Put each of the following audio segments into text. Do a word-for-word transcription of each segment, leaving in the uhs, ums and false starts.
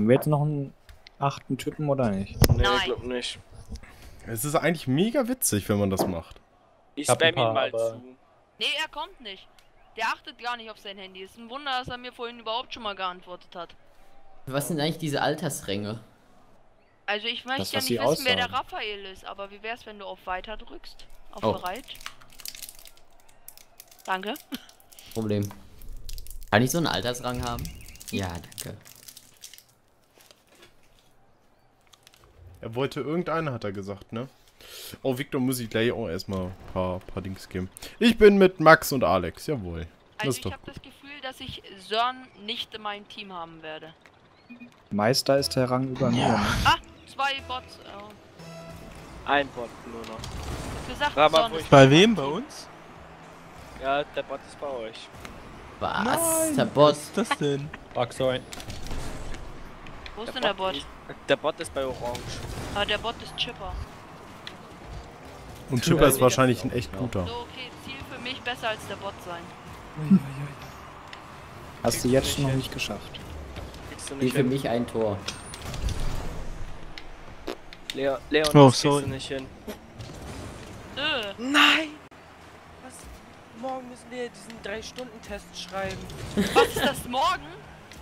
wir jetzt noch einen achten Typen oder nicht? Nee, Nein. ich glaub nicht. Es ist eigentlich mega witzig, wenn man das macht. Ich hab ein spam ihn paar, mal aber- zu. Nee, er kommt nicht. Der achtet gar nicht auf sein Handy. Ist ein Wunder, dass er mir vorhin überhaupt schon mal geantwortet hat. Was sind eigentlich diese Altersränge? Also ich möchte Das, ja was nicht sie wissen, wer der aussagen. Raphael ist, aber wie wär's, wenn du auf Weiter drückst? Auf Oh. Bereit? Danke. Problem. Kann ich so einen Altersrang haben? Ja, danke. Er wollte irgendeinen, hat er gesagt, ne? Oh, Victor muss ich gleich auch erstmal ein paar, paar Dings geben. Ich bin mit Max und Alex, jawohl. Das Also ist ich doch habe gut. das Gefühl, dass ich Sören nicht in meinem Team haben werde. Meister ist der Rang über mir. Ne? Ah, zwei Bots. Oh. Ein Bot nur noch. Ich gesagt, Sag mal, Sören wo ist ich- Bei in wem? meinem Bei Team. uns? Ja, der Bot ist bei euch. Was? Der Bot. Was ist das denn? Fuck, sorry. Wo ist denn der Bot? Ist, der Bot ist bei Orange. Ah, der Bot ist Chipper. Und Chipper ist wahrscheinlich ein echt guter. So, okay, Ziel für mich besser als der Bot sein. Hast du jetzt noch nicht geschafft. Kriegst du Wie nicht für hin. mich ein Tor. Leon, Leon, Oh, das kriegst sorry. du nicht hin. Äh, Nein! Was? Morgen müssen wir diesen drei Stunden Test schreiben. was ist das morgen?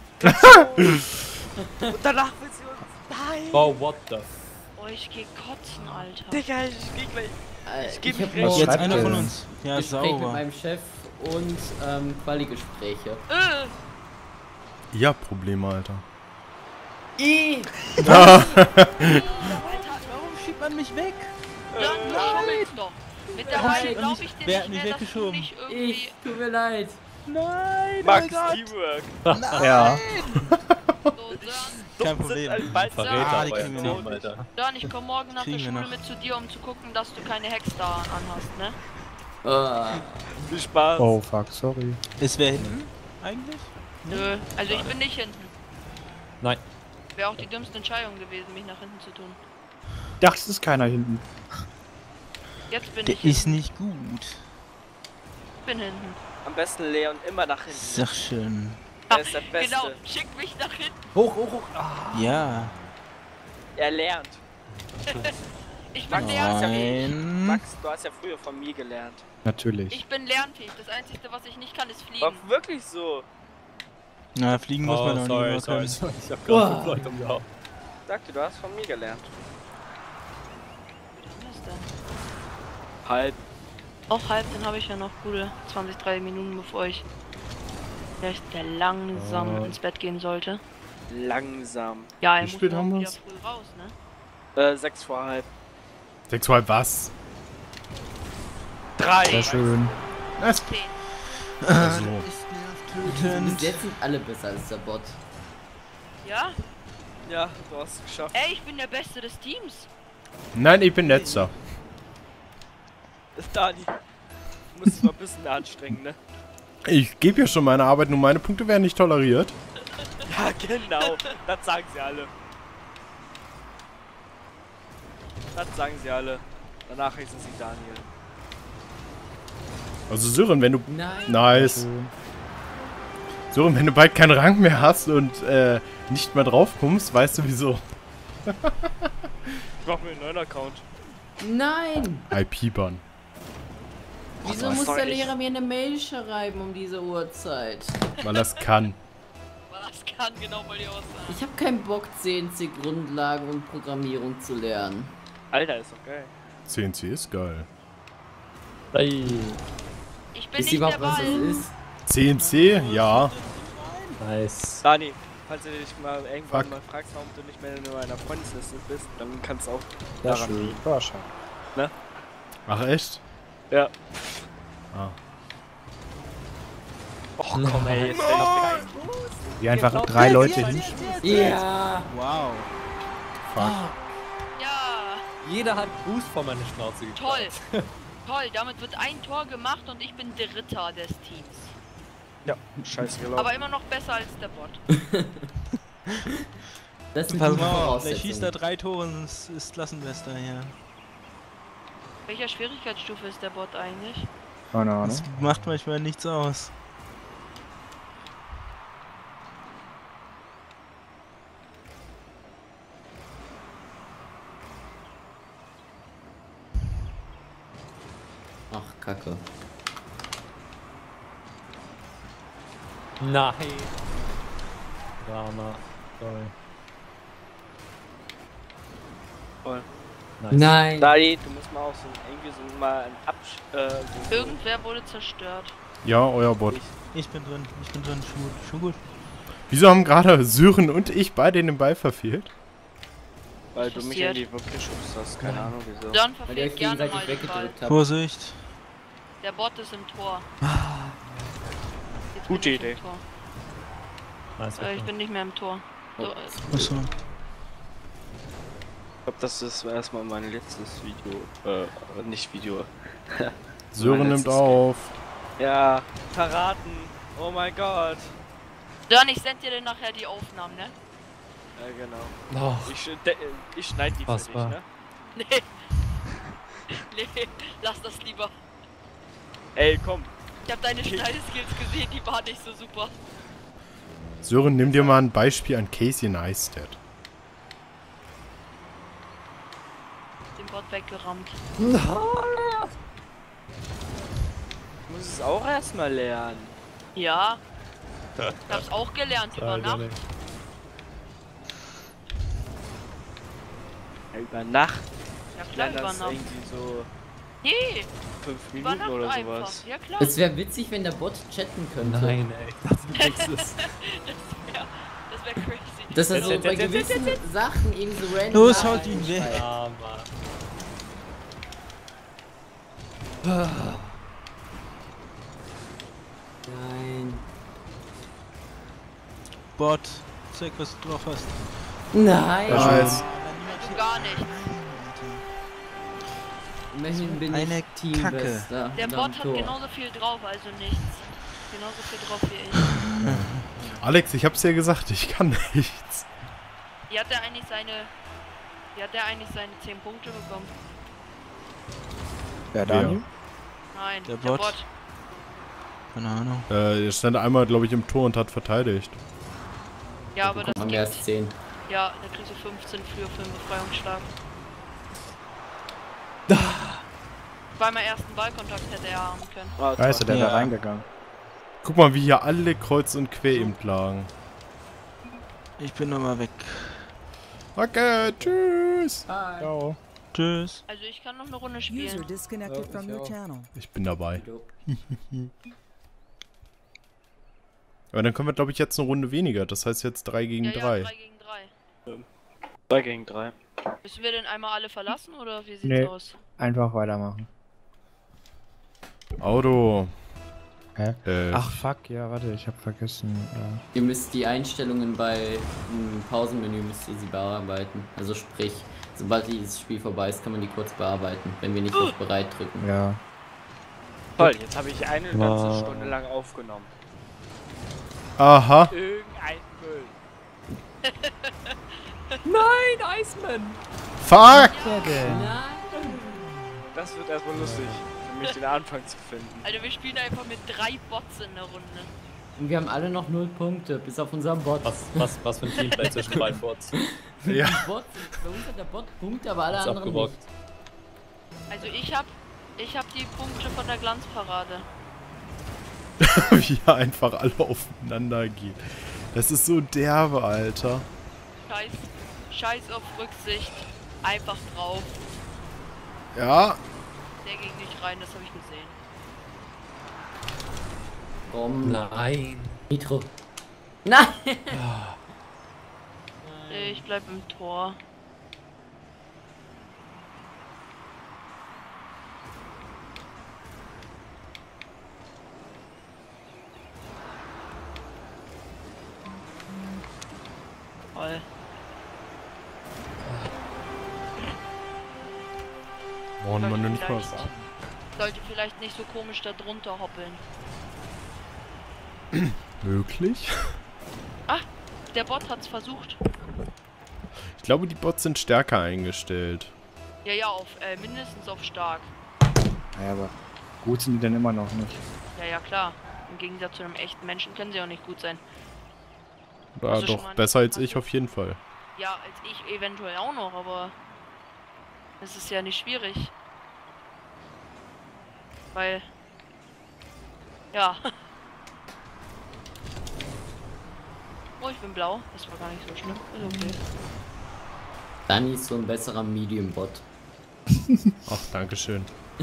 Und danach will sie uns... Nein! Oh, what the... Oh, ich geh kotzen, Alter. Digga, ich geh gleich... Äh, Ich geb ich hab mich morgen recht. Jetzt schreibt einer der von denn? uns. Ja, Gespräch mit sauber. meinem Chef und ähm, Quali-Gespräche. Äh, Ja, Probleme, Alter. I. Alter, Warum schiebt man mich weg? Sören, du schummelst doch. Mittlerweile Nein. glaube ich dir Wer hat nicht mich mehr, dass du weggeschoben? nicht irgendwie... Ich, tut mir leid. Nein, Max, oh Gott. Teamwork. Ja. So, Sören, Kein Problem. Sind bald Verräter Ah, die bei kriegen wir Team, noch. Alter. Sören, ich komme morgen nach der Kriegen wir Schule noch. mit zu dir, um zu gucken, dass du keine Hex da anhast, ne? Äh, Viel Spaß. Oh fuck, sorry. Ist wer hinten? Eigentlich? Nö, also ich bin nicht hinten. Nein. Wäre auch die dümmste Entscheidung gewesen, mich nach hinten zu tun. Das ist keiner hinten. Jetzt bin Der ich ist hinten. nicht gut. Ich bin hinten. Am besten Leon immer nach hinten. Sag schön. Er ist der Beste. Genau, schick mich nach hinten. hoch, hoch, hoch. Ah. Ja. Er lernt. Ich bin Max, lernfähig. Nein. Max, du hast ja früher von mir gelernt. Natürlich. Ich bin lernfähig. Das Einzige, was ich nicht kann, ist fliegen. War wirklich so. Na, fliegen muss man Oh, auch sorry, nicht mehr sorry, können. sorry. Ich hab gerade fünf Leute umgehauen. Sagte, du hast von mir gelernt. Was ist denn? Halb. Auch halb, dann habe ich ja noch gute zwanzig, dreißig Minuten, bevor ich vielleicht der langsam Oh. ins Bett gehen sollte. Langsam. Ja, Wie er muss spät haben morgen wir's? wieder früh raus, ne? Äh, sechs vor halb. Sechs halb was? Drei. Sehr schön. Das Zehn. Ah, so. das ist Bis nervtötend. jetzt sind alle besser als der Bot. Ja? Ja, du hast es geschafft. Ey, ich bin der Beste des Teams. Nein, ich bin letzter. Dani. Du musst es mal ein bisschen anstrengen, ne? Ich gebe ja schon meine Arbeit, nur meine Punkte werden nicht toleriert. Ja, genau. Das sagen sie alle. Das sagen sie alle. Danach heißen sie Daniel. Also Sören, wenn du... Nein. Nice. Sören, wenn du bald keinen Rang mehr hast und äh, nicht mehr drauf kommst, weißt du wieso. Ich mach mir einen neuen Account. Nein. I P-Ban. Wieso das muss ist doch der echt- Lehrer mir eine Mail schreiben um diese Uhrzeit? Weil das kann. Was kann genau bei dir aussagen? Ich habe keinen Bock, C N C Grundlagen und Programmierung zu lernen. Alter, ist doch geil. C N C ist geil. Ey. Ich bin Wisst nicht ihr der überhaupt, was das Ball. ist? C N C? Ja. Nice. Dani, falls du dich mal irgendwann Fuck. mal fragst, warum du nicht mehr in meiner Freundesliste bist, dann kannst du auch Sehr daran schön. liegen. Ja, schade. Ach echt? Ja. Ah. Och komm ey, jetzt no. Wie einfach drei Leute hin. Ja. Wow. Fuck. Ja, Jeder hat Boost vor meine Schnauze gekriegt. toll. Toll, damit wird ein Tor gemacht und ich bin Dritter des Teams. Ja, scheiße gelaufen. Aber immer noch besser als der Bot. Das sind Pass gute mal auf, der Voraussetzungen. schießt da drei Tore und ist, ist Klassenbester hier. Welcher Schwierigkeitsstufe ist der Bot eigentlich? Keine Ahnung. Das macht manchmal nichts aus. Ach, Kacke. Nein. Drama. Sorry. Voll. Nice. Nein. Dali, du musst mal auch so irgendwie so mal ein Absch... Äh, so Irgendwer wurde zerstört. Ja, euer Bot. Ich bin drin, ich bin drin, schon gut, schon gut. Wieso haben gerade Sören und ich beide den Ball verfehlt? Weil du mich Passiert. in die Wurf geschubst hast, keine Ahnung wieso. Dann Weil ihr verfehlt euch gerne mal gegenseitig den Ball. weggedrückt habt. Vorsicht. Der Bot ist im Tor. Jetzt Gute bin ich Idee. im Tor. Nice. Äh, ich bin nicht mehr im Tor. So, äh, Achso. Ich glaube, das ist erstmal mein letztes Video. Äh, nicht Video. Sören Mein nimmt letztes auf. Ja, verraten. Oh mein Gott. Dann, ich send dir dann nachher die Aufnahmen, ne? Ja, genau. Oh, Ich, sch- de- ich schneide die für dich, Unfassbar. ne? Nee. Nee, lass das lieber. Ey, komm. Ich hab deine Schneideskills gesehen, die waren nicht so super. Sören, nimm dir mal ein Beispiel an Casey Neistat. Den Bot weggerammt. Ich muss es auch erstmal lernen. Ja. Ich hab's auch gelernt über Nacht. Ja, über Nacht. Ja Ich klar, lerne über das Nacht. irgendwie so Nee, fünf über Minuten Nacht oder einfach. sowas. Ja klar. Es wäre witzig, wenn der Bot chatten könnte. nein, ey. Das ist es. Ja, das wäre crazy. Dass er so Jetzt, bei jetzt, jetzt, gewissen Sachen irgendwie so random. Los, Sachen haut ihn weg. reinschreibt. Ja, Mann. Nein. Bot. Zeig, was du drauf hast. Nein. Nice. Du gar nicht. Immerhin bin Eine ich Teambester. Der unterm Bot hat Tor. genauso viel drauf, also nichts. Genauso viel drauf wie ich. Alex, ich hab's dir gesagt, ich kann nichts. Wie hat er eigentlich seine... Wie hat er eigentlich seine zehn Punkte bekommen? Wer Daniel? Nein, Der der Bot. Bot. Keine Ahnung. Äh, er stand einmal, glaube ich, im Tor und hat verteidigt. Ja, aber das Haben wir erst gibt... zehn. Ja, da kriegst du fünfzehn für, für einen Befreiungsschlag. Beim ersten Ballkontakt hätte er haben können. Ah, Weißt du, der Ja. wäre reingegangen. Guck mal, wie hier alle kreuz und quer eben lagen. Ich bin nochmal weg. Okay, tschüss. Ciao. Tschüss. Also ich kann noch eine Runde User spielen. disconnected Ja, from ich your auch. channel. Ich bin dabei. Aber dann können wir, glaube ich, jetzt eine Runde weniger. Das heißt jetzt drei gegen Ja, ja, drei. drei gegen drei. drei gegen drei. Müssen wir denn einmal alle verlassen oder wie sieht's Nee. aus? Einfach weitermachen. Auto. Hä? Äh, Ach fuck, ja, warte, ich hab vergessen. Ja. Ihr müsst die Einstellungen bei im Pausenmenü müsst ihr sie bearbeiten. Also sprich, sobald dieses Spiel vorbei ist, kann man die kurz bearbeiten, wenn wir nicht auf bereit drücken. Ja. Toll, jetzt habe ich eine ganze Wow. Stunde lang aufgenommen. aha. Irgendein Müll. Nein, Iceman! Fuck! Das wird erstmal lustig, für mich den Anfang zu finden. Also wir spielen einfach mit drei Bots in der Runde. Und wir haben alle noch null Punkte, bis auf unseren Bot. Was, was, was für ein Teamplay zwischen beiden Bots. Ja. Bot, bei uns hat der Bot Punkte, aber alle Hat's anderen abgebockt. nicht. Also ich hab, ich hab die Punkte von der Glanzparade. Wie er einfach alle aufeinander geht. Das ist so derbe, Alter. Scheiß, Scheiß auf Rücksicht. Einfach drauf. Ja. Der ging nicht rein, das habe ich gesehen. Komm, Nein. Nitro. Nein! Ich bleib im Tor. Toll. Brauchen wir nur nicht mal Vielleicht- sagen. Sollte vielleicht nicht so komisch da drunter hoppeln. Möglich? Der Bot hat's versucht. Ich glaube, die Bots sind stärker eingestellt. Ja, ja, auf äh, mindestens auf stark. Naja, aber gut sind die dann immer noch nicht. Ja, ja, klar. Im Gegensatz zu einem echten Menschen können sie auch nicht gut sein. Ja, Also schon doch, mal besser als nicht ich auf jeden Fall. Ja, als ich eventuell auch noch, aber es ist ja nicht schwierig. Weil... Ja. Oh, ich bin blau. Das war gar nicht so schlimm. Ist okay. Danny ist so ein besserer Medium-Bot. Ach, dankeschön.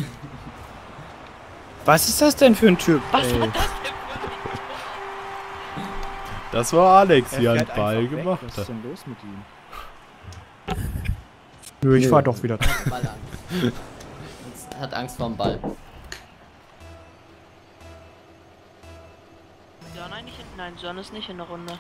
Was ist das denn für ein Typ? Was ey? war das denn für ein... Das war Alex, Er wie er fährt einen Ball einfach weg. gemacht Was ist hat. denn los mit ihm? Nö, ich Nö. fahr doch wieder. Ballern. Und hat Angst vor dem Ball. Sören eigentlich in... Nein, Sören ist nicht in der Runde.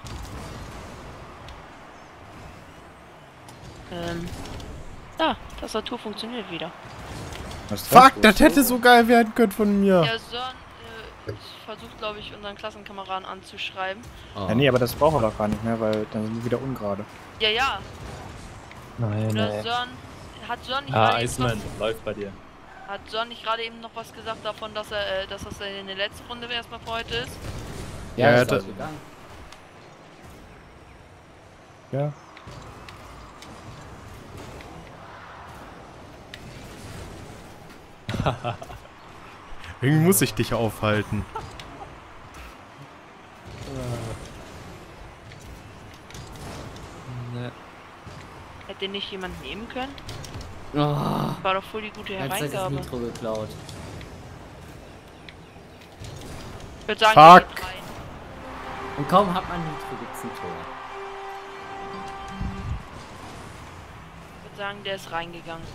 Ähm... Ja, Tastatur funktioniert wieder. Was Fuck, los? das hätte so geil werden können von mir. Ja, Sören äh, versucht, glaube ich, unseren Klassenkameraden anzuschreiben. Oh. Ja, nee, aber das brauchen wir doch gar nicht mehr, weil dann sind wir wieder ungerade. Ja, ja. Nein, Oder nein. Sören... Hat Sören nicht Ah, gerade eben Iceman, noch, läuft bei dir. hat Sören nicht gerade eben noch was gesagt davon, dass er, äh, dass das in der letzten Runde erstmal für heute ist? Ja, Ja, ist da- ausgegangen. Ja. Irgendwie muss ich dich aufhalten. Ne. Hätte nicht jemand nehmen können? Oh, War doch voll die gute jetzt hat das Hereingabe. Nitro geklaut. Ich würde sagen, Fuck. der geht rein. Und kaum hat man Nitro, gibt's ein Tor. Ich würde sagen, der ist reingegangen.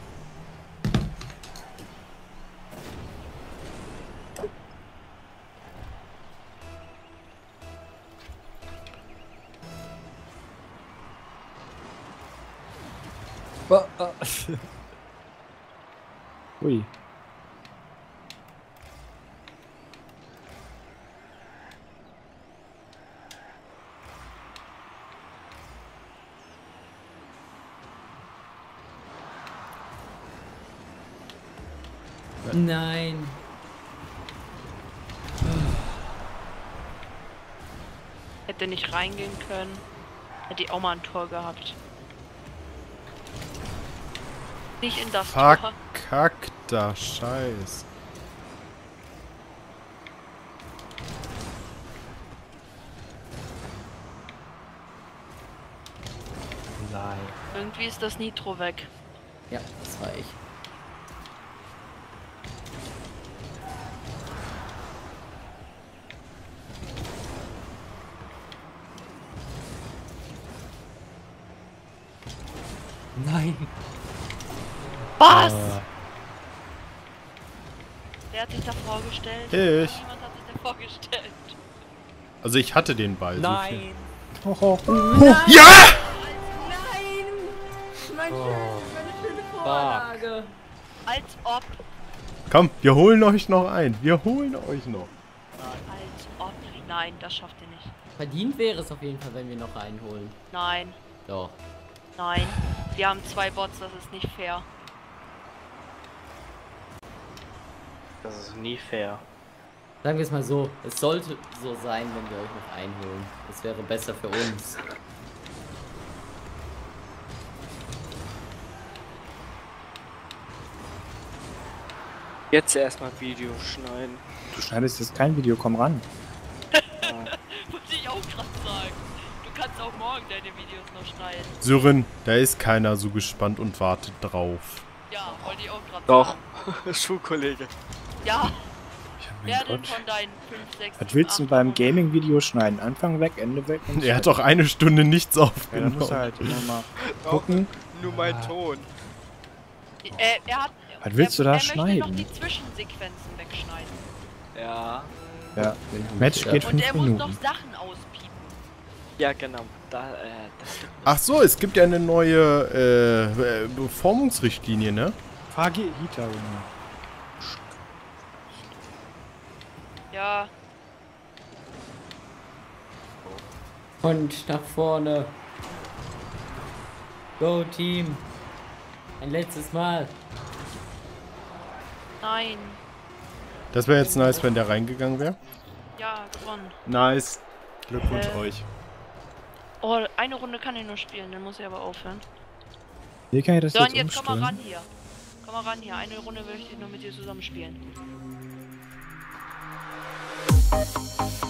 Ui. Nein. Hätte nicht reingehen können. Hätte ich auch mal ein Tor gehabt. Nicht in das Tor. Verkackter Scheiß. Nein. Irgendwie ist das Nitro weg. Ja, das war ich. Nein. Was? Ah. Wer hat sich da vorgestellt? Ich. Niemand hat sich da vorgestellt. Also ich hatte den Ball. so viel. Nein. Hoch, hoch. Ja! Nein! Mein Oh. schöne, meine schöne Vorlage. Als ob. Komm, wir holen euch noch ein. Wir holen euch noch. Als ob. Nein, das schafft ihr nicht. Verdient wäre es auf jeden Fall, wenn wir noch reinholen. Nein, Doch. nein. Wir haben zwei Bots, das ist nicht fair. Das ist nie fair. Sagen wir es mal so, es sollte so sein, wenn wir euch noch einholen. Es wäre besser für uns. Jetzt erstmal Video schneiden. Du schneidest jetzt kein Video, komm ran. Muss ich auch gerade sagen. Du kannst auch morgen deine Videos noch schneiden. Sören, da ist keiner so gespannt und wartet drauf. Ja, wollte ich auch gerade Doch. sagen. Schulkollege. Ja, Ja, wer mein denn Gott. von deinen fünf, sechs, Was willst du acht beim Abonnenten? Gaming-Video schneiden? Anfang weg, Ende weg? Und Er hat doch eine Stunde nichts Ja, dann musst du aufgenommen. halt immer mal gucken. Nur mein Ton. Äh, er hat. Was willst er, du da er schneiden? möchte noch die Zwischensequenzen wegschneiden. Ja. Ja, Wen haben Match wir geht da? Und fünf er muss noch Minuten. Sachen auspiepen. Ja, genau. Da, äh, das Ach so, es gibt ja eine neue äh, äh, Formungsrichtlinie, ne? Fahr Hita, Junge. Ja, Und nach vorne. Go Team. Ein letztes Mal. nein. Das wäre jetzt nice, wenn der reingegangen wäre. Ja, gewonnen. Nice. Glückwunsch Äh. euch. Oh, eine Runde kann ich nur spielen, dann muss ich aber aufhören. Hier kann ich das So, und jetzt jetzt komm mal ran umstellen. hier. Komm mal ran hier. Eine Runde will ich nur mit dir zusammen spielen. Ciao.